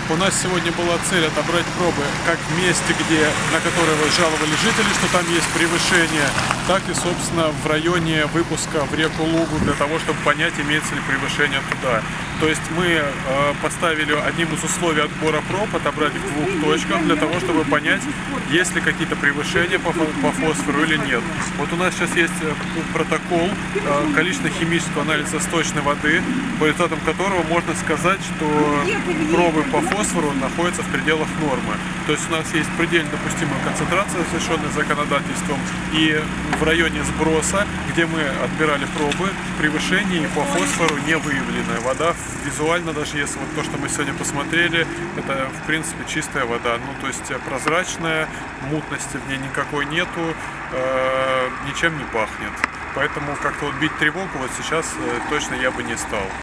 У нас сегодня была цель отобрать пробы как в месте, на которое жаловали жители, что там есть превышение, так и, собственно, в районе выпуска в реку Лугу, для того, чтобы понять, имеется ли превышение туда. То есть мы поставили одним из условий отбора проб отобрать в двух точках, для того, чтобы понять, есть ли какие-то превышения по фосфору или нет. Вот у нас сейчас есть протокол количественно-химического анализа сточной воды, по результатам которого можно сказать, что пробы по фосфору находятся в пределах нормы. То есть у нас есть предельно допустимая концентрация, разрешенная законодательством, и в районе сброса, где мы отбирали пробы, превышений по фосфору не выявлено. Вода визуально, даже если вот то, что мы сегодня посмотрели, это в принципе чистая вода. Ну, то есть прозрачная, мутности в ней никакой нету, ничем не пахнет. Поэтому как-то вот бить тревогу вот сейчас точно я бы не стал.